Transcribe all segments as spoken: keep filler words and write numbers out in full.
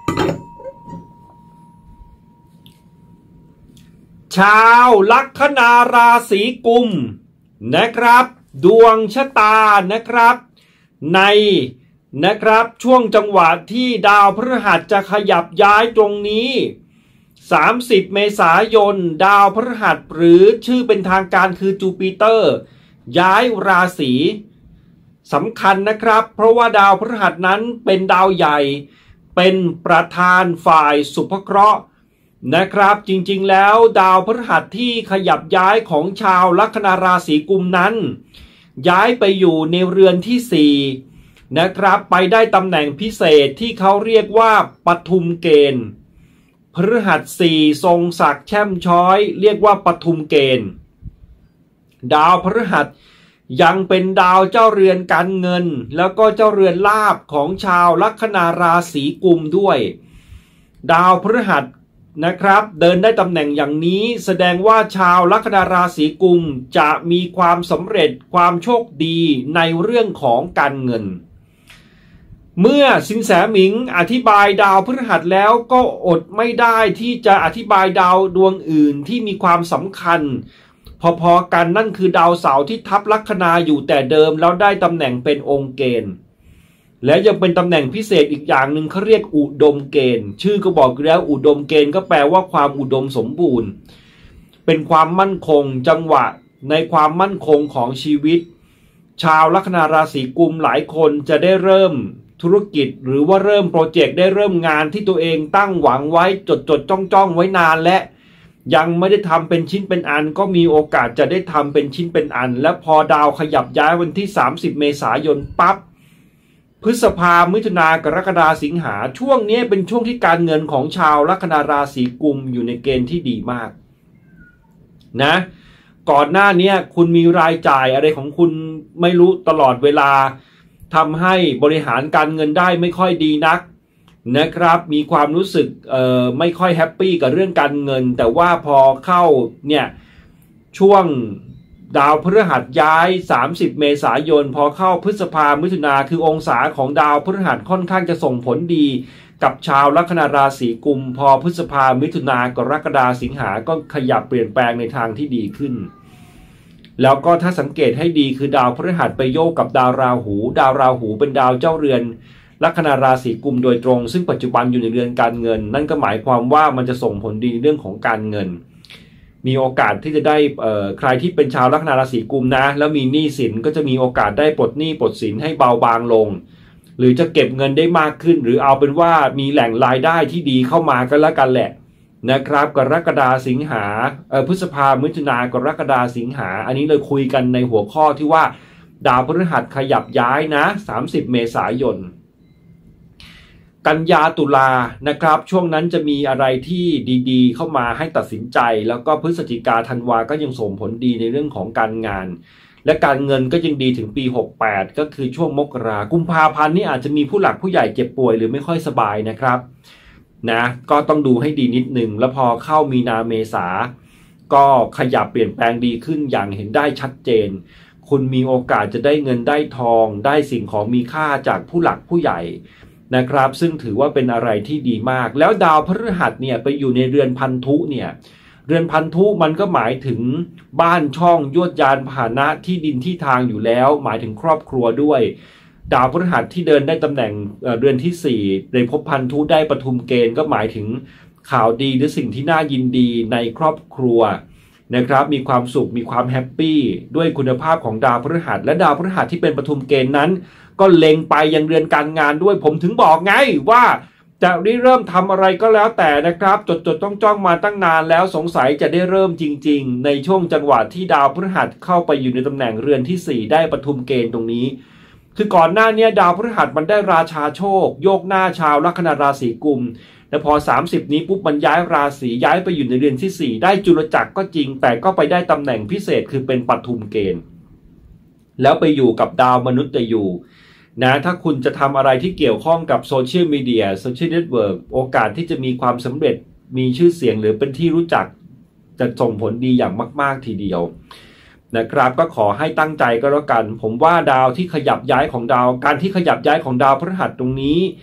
ชาวลัคนาราศีกุมนะครับดวงชะตานะครับในนะครับช่วงจังหวะที่ดาวพฤหัสจะขยับย้ายตรงนี้สามสิบเมษายนดาวพฤหัสหรือชื่อเป็นทางการคือจูปิเตอร์ย้ายราศีสำคัญนะครับเพราะว่าดาวพฤหัสนั้นเป็นดาวใหญ่เป็นประธานฝ่ายสุภเคราะห์นะครับจริงๆแล้วดาวพฤหัสที่ขยับย้ายของชาวลัคนาราศีกุมนั้นย้ายไปอยู่ในเรือนที่สี่นะครับไปได้ตำแหน่งพิเศษที่เขาเรียกว่าปทุมเกณฑ์พฤหัสสี่ทรงศักดิ์แช่มช้อยเรียกว่าปทุมเกณฑ์ดาวพฤหัสยังเป็นดาวเจ้าเรือนการเงินแล้วก็เจ้าเรือนลาภของชาวลัคนาราศีกุมด้วยดาวพฤหัสนะครับเดินได้ตำแหน่งอย่างนี้แสดงว่าชาวลัคนาราศีกุมจะมีความสำเร็จความโชคดีในเรื่องของการเงินเมื่อสินแสหมิงอธิบายดาวพฤหัสแล้วก็อดไม่ได้ที่จะอธิบายดาวดวงอื่นที่มีความสำคัญพอๆกันนั่นคือดาวเสาร์ที่ทับลัคนาอยู่แต่เดิมแล้วได้ตำแหน่งเป็นองค์เกณฑ์และยังเป็นตำแหน่งพิเศษอีกอย่างหนึ่งเขาเรียกอุดมเกณฑ์ชื่อก็บอกอยู่แล้วอุดมเกณฑ์ก็แปลว่าความอุดมสมบูรณ์เป็นความมั่นคงจังหวะในความมั่นคงของชีวิตชาวลัคนาราศีกุมหลายคนจะได้เริ่มธุรกิจหรือว่าเริ่มโปรเจกต์ได้เริ่มงานที่ตัวเองตั้งหวังไว้จดจดจ้องจ้องไว้นานและยังไม่ได้ทำเป็นชิ้นเป็นอันก็มีโอกาสจะได้ทำเป็นชิ้นเป็นอันและพอดาวขยับย้ายวันที่สามสิบเมษายนปั๊บพฤษภามิถุนากรกฎาสิงหาช่วงนี้เป็นช่วงที่การเงินของชาวลัคนาราศีกุมอยู่ในเกณฑ์ที่ดีมากนะก่อนหน้านี้คุณมีรายจ่ายอะไรของคุณไม่รู้ตลอดเวลาทำให้บริหารการเงินได้ไม่ค่อยดีนักนะครับมีความรู้สึกเอ่อไม่ค่อยแฮปปี้กับเรื่องการเงินแต่ว่าพอเข้าเนี่ยช่วงดาวพฤหัสย้ายสามสิบเมษายนพอเข้าพฤษภามิถุนาคือองศาของดาวพฤหัสค่อนข้างจะส่งผลดีกับชาวลัคนาราศีกุมพอพฤษภามิถุนากรกฎาสิงหาก็ขยับเปลี่ยนแปลงในทางที่ดีขึ้นแล้วก็ถ้าสังเกตให้ดีคือดาวพฤหัสไปโยกกับดาวราหูดาวราหูเป็นดาวเจ้าเรือนลัคนาราศีกุมโดยตรงซึ่งปัจจุบันอยู่ในเรือนการเงินนั่นก็หมายความว่ามันจะส่งผลดีในเรื่องของการเงินมีโอกาสที่จะได้ใครที่เป็นชาวลัคนาราศีกุมนะแล้วมีหนี้สินก็จะมีโอกาสได้ปลดหนี้ปลดสินให้เบาบางลงหรือจะเก็บเงินได้มากขึ้นหรือเอาเป็นว่ามีแหล่งรายได้ที่ดีเข้ามาก็แล้วกันแหละนะครับกรกฎาสิงหาพฤษภามิถุนากรกฎาสิงหาอันนี้เลยคุยกันในหัวข้อที่ว่าดาวพฤหัสขยับย้ายนะสามสิบเมษายนกันยาตุลานะครับช่วงนั้นจะมีอะไรที่ดีๆเข้ามาให้ตัดสินใจแล้วก็พฤศจิกาธันวาก็ยังส่งผลดีในเรื่องของการงานและการเงินก็ยังดีถึงปีหกสิบแปดก็คือช่วงมกรากุมภาพันธ์นี่อาจจะมีผู้หลักผู้ใหญ่เจ็บป่วยหรือไม่ค่อยสบายนะครับนะก็ต้องดูให้ดีนิดหนึ่งแล้วพอเข้ามีนาเมษาก็ขยับเปลี่ยนแปลงดีขึ้นอย่างเห็นได้ชัดเจนคุณมีโอกาสจะได้เงินได้ทองได้สิ่งของมีค่าจากผู้หลักผู้ใหญ่นะครับซึ่งถือว่าเป็นอะไรที่ดีมากแล้วดาวพฤหัสเนี่ยไปอยู่ในเรือนพันธุเนี่ยเรือนพันธุมันก็หมายถึงบ้านช่องยวดยานพาหนะที่ดินที่ทางอยู่แล้วหมายถึงครอบครัวด้วยดาวพฤหัสที่เดินได้ตำแหน่งเรือนที่สี่ในภพพันธุได้ปทุมเกณฑ์ก็หมายถึงข่าวดีหรือสิ่งที่น่ายินดีในครอบครัวนะครับมีความสุขมีความแฮปปี้ด้วยคุณภาพของดาวพฤหัสและดาวพฤหัสที่เป็นปทุมเกณฑ์นั้นก็เล็งไปยังเรือนการงานด้วยผมถึงบอกไงว่าจะริเริ่มทำอะไรก็แล้วแต่นะครับจดจดจ้องจ้องมาตั้งนานแล้วสงสัยจะได้เริ่มจริงๆในช่วงจังหวะที่ดาวพฤหัสเข้าไปอยู่ในตำแหน่งเรือนที่สี่ได้ปทุมเกณฑ์ตรงนี้คือก่อนหน้านี้ดาวพฤหัสมันได้ราชาโชคโยกหน้าชาวลัคนาราศีกุมแต่พอสามสิบนี้ปุ๊บมันย้ายราศีย้ายไปอยู่ในเรือนที่สี่ได้จุลจักรก็จริงแต่ก็ไปได้ตำแหน่งพิเศษคือเป็นปทุมเกณฑ์แล้วไปอยู่กับดาวมนุษย์ยูนะถ้าคุณจะทำอะไรที่เกี่ยวข้องกับโซเชียลมีเดียโซเชียลเน็ตเวิร์กโอกาสที่จะมีความสำเร็จมีชื่อเสียงหรือเป็นที่รู้จักจะส่งผลดีอย่างมากๆทีเดียวนะครับก็ขอให้ตั้งใจก็แล้วกันผมว่าดาวที่ขยับย้ายของดาวการที่ขยับย้ายของดาวพฤหัสตรงนี้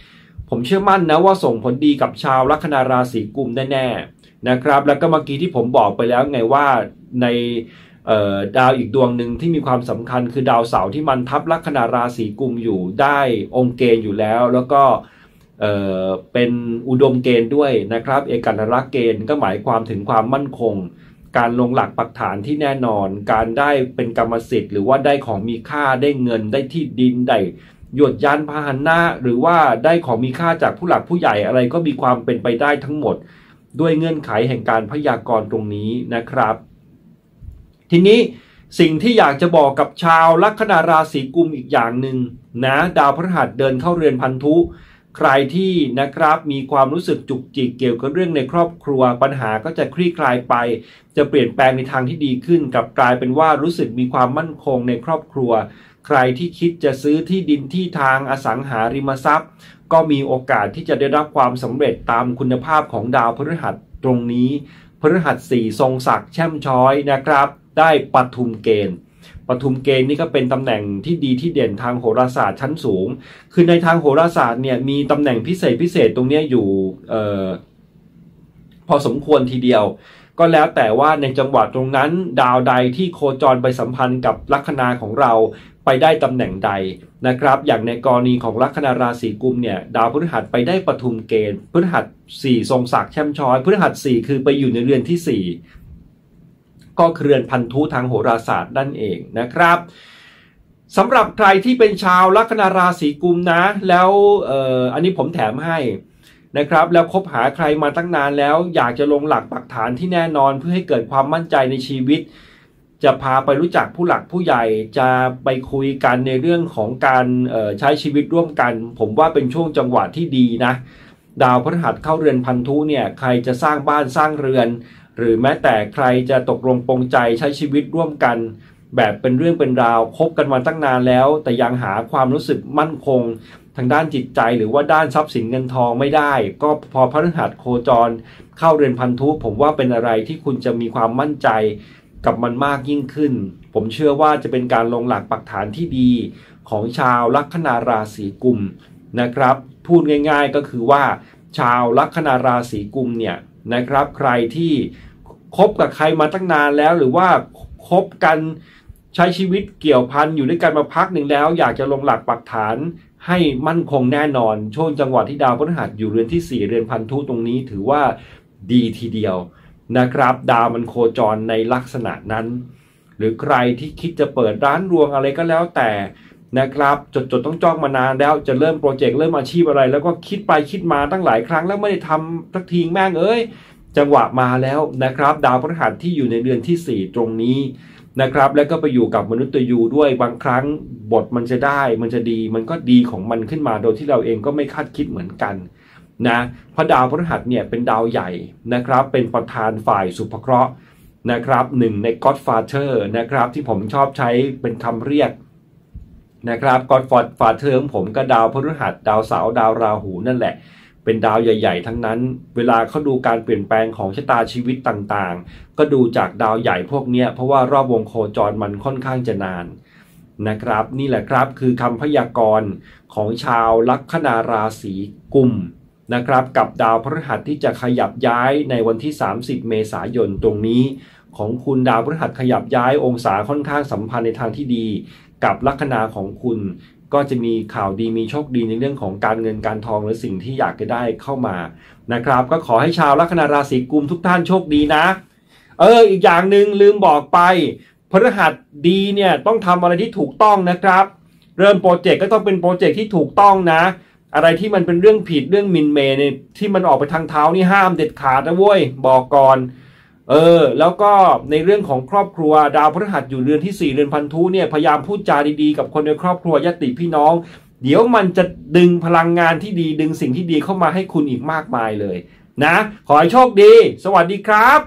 ผมเชื่อมั่นนะว่าส่งผลดีกับชาวลัคนาราศีกุมแน่ๆนะครับแล้วก็เมื่อกี้ที่ผมบอกไปแล้วไงว่าในดาวอีกดวงหนึ่งที่มีความสำคัญคือดาวเสาร์ที่มันทับลัคนาราศีกุมอยู่ได้องค์เกณฑ์อยู่แล้วแล้วก็เอ่อเป็นอุดมเกณฑ์ด้วยนะครับเอการักษ์เกณฑ์ก็หมายความถึงความมั่นคงการลงหลักปักฐานที่แน่นอนการได้เป็นกรรมสิทธิ์หรือว่าได้ของมีค่าได้เงินได้ที่ดินได้หยวดยานพาหนะหรือว่าได้ของมีค่าจากผู้หลักผู้ใหญ่อะไรก็มีความเป็นไปได้ทั้งหมดด้วยเงื่อนไขแห่งการพยากรณ์ตรงนี้นะครับทีนี้สิ่งที่อยากจะบอกกับชาวลัคนาราศีกุมอีกอย่างหนึ่งนะดาวพฤหัสเดินเข้าเรือนพันธุใครที่นะครับมีความรู้สึกจุกจิกเกี่ยวกับเรื่องในครอบครัวปัญหาก็จะคลี่คลายไปจะเปลี่ยนแปลงในทางที่ดีขึ้นกลับกลายเป็นว่ารู้สึกมีความมั่นคงในครอบครัวใครที่คิดจะซื้อที่ดินที่ทางอสังหาริมทรัพย์ก็มีโอกาสที่จะได้รับความสำเร็จตามคุณภาพของดาวพฤหัสตรงนี้พฤหัสสี่ทรงศักดิ์แช่มช้อยนะครับได้ปทุมเกณฑ์ปทุมเกณฑ์นี่ก็เป็นตำแหน่งที่ดีที่เด่นทางโหราศาสตร์ชั้นสูงคือในทางโหราศาสตร์เนี่ยมีตำแหน่งพิเศษพิเศษตรงนี้อยู่เอ่อพอสมควรทีเดียวก็แล้วแต่ว่าในจังหวะตรงนั้นดาวใดที่โคจรไปสัมพันธ์กับลัคนาของเราไปได้ตำแหน่งใดนะครับอย่างในกรณีของลัคนาราศีกุมเนี่ยดาวพฤหัสไปได้ปทุมเกณฑ์พฤหัสสี่ทรงศักดิ์แช่มช้อยพฤหัสสี่คือไปอยู่ในเรือนที่สี่ก็เรือนพันธุทางโหราศาสตร์นั่นเองนะครับสำหรับใครที่เป็นชาวลัคนาราศีกุมนะแล้วเอ่ออันนี้ผมแถมให้นะครับแล้วคบหาใครมาตั้งนานแล้วอยากจะลงหลักปักฐานที่แน่นอนเพื่อให้เกิดความมั่นใจในชีวิตจะพาไปรู้จักผู้หลักผู้ใหญ่จะไปคุยกันในเรื่องของการเอ่อใช้ชีวิตร่วมกันผมว่าเป็นช่วงจังหวะที่ดีนะดาวพฤหัสเข้าเรือนพันธุเนี่ยใครจะสร้างบ้านสร้างเรือนหรือแม้แต่ใครจะตกลงปรงใจใช้ชีวิตร่วมกันแบบเป็นเรื่องเป็นราวคบกันมาตั้งนานแล้วแต่ยังหาความรู้สึกมั่นคงทางด้านจิตใจหรือว่าด้านทรัพย์สินเงินทองไม่ได้ก็พอพฤหัสโคจรเข้าเรือนพันธุผมว่าเป็นอะไรที่คุณจะมีความมั่นใจกับมันมากยิ่งขึ้นผมเชื่อว่าจะเป็นการลงหลักปักฐานที่ดีของชาวลัคนาราศีกุมนะครับพูดง่ายๆก็คือว่าชาวลัคนาราศีกุมเนี่ยนะครับใครที่คบกับใครมาตั้งนานแล้วหรือว่าคบกันใช้ชีวิตเกี่ยวพันอยู่ด้วยกันมาพักหนึ่งแล้วอยากจะลงหลักปักฐานให้มั่นคงแน่นอนช่วงจังหวะที่ดาวพฤหัสอยู่เรือนที่สี่เรือนพันธุตรงนี้ถือว่าดีทีเดียวนะครับดาวมันโคจรในลักษณะนั้นหรือใครที่คิดจะเปิดร้านรวงอะไรก็แล้วแต่นะครับจดจดต้องจ้องมานานแล้วจะเริ่มโปรเจกต์เริ่มอาชีพอะไรแล้วก็คิดไปคิดมาตั้งหลายครั้งแล้วไม่ได้ทำสักทีแม่งเอ้ยจังหวะมาแล้วนะครับดาวพฤหัสที่อยู่ในเรือนที่สี่ตรงนี้นะครับแล้วก็ไปอยู่กับมนุษย์ยูด้วยบางครั้งบทมันจะได้มันจะดีมันก็ดีของมันขึ้นมาโดยที่เราเองก็ไม่คาดคิดเหมือนกันนะเพราะดาวพฤหัสเนี่ยเป็นดาวใหญ่นะครับเป็นประธานฝ่ายสุภเคราะห์นะครับหนึ่งใน Godfather นะครับที่ผมชอบใช้เป็นคำเรียกนะครับ Godfather ของผมก็ดาวพฤหัสดาวเสาร์ดาวราหูนั่นแหละเป็นดาวใหญ่ๆทั้งนั้นเวลาเขาดูการเปลี่ยนแปลงของชะตาชีวิตต่างๆก็ดูจากดาวใหญ่พวกนี้เพราะว่ารอบวงโคจรมันค่อนข้างจะนานนะครับนี่แหละครับคือคำพยากรณ์ของชาวลัคนาราศีกุมนะครับกับดาวพฤหัสที่จะขยับย้ายในวันที่สามสิบเมษายนตรงนี้ของคุณดาวพฤหัสขยับย้ายองศาค่อนข้างสัมพันธ์ในทางที่ดีกับลัคนาของคุณก็จะมีข่าวดีมีโชคดีในเรื่องของการเงินการทองหรือสิ่งที่อยากจะได้เข้ามานะครับก็ขอให้ชาวลัคนาราศีกุมทุกท่านโชคดีนะเอออีกอย่างหนึ่งลืมบอกไปพฤหัสดีเนี่ยต้องทำอะไรที่ถูกต้องนะครับเริ่มโปรเจกต์ก็ต้องเป็นโปรเจกต์ที่ถูกต้องนะอะไรที่มันเป็นเรื่องผิดเรื่องมินเมย์เนี่ยที่มันออกไปทางเท้านี่ห้ามเด็ดขาดนะเว้ยบอกก่อนเออแล้วก็ในเรื่องของครอบครัวดาวพฤหัสอยู่เรือนที่สี่เรือนพันธุเนี่ยพยายามพูดจาดีๆกับคนในครอบครัวญาติพี่น้องเดี๋ยวมันจะดึงพลังงานที่ดีดึงสิ่งที่ดีเข้ามาให้คุณอีกมากมายเลยนะขอให้โชคดีสวัสดีครับ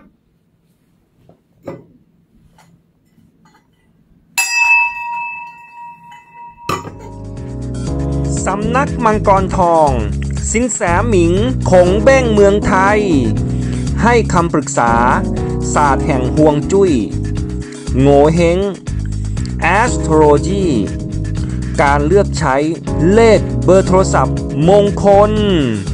สำนักมังกรทองสินแสหมิงคงเบ้งเมืองไทยให้คำปรึกษาศาสตร์แห่งฮวงจุ้ยโง่เฮง Astrology การเลือกใช้เลขเบอร์โทรศัพท์มงคล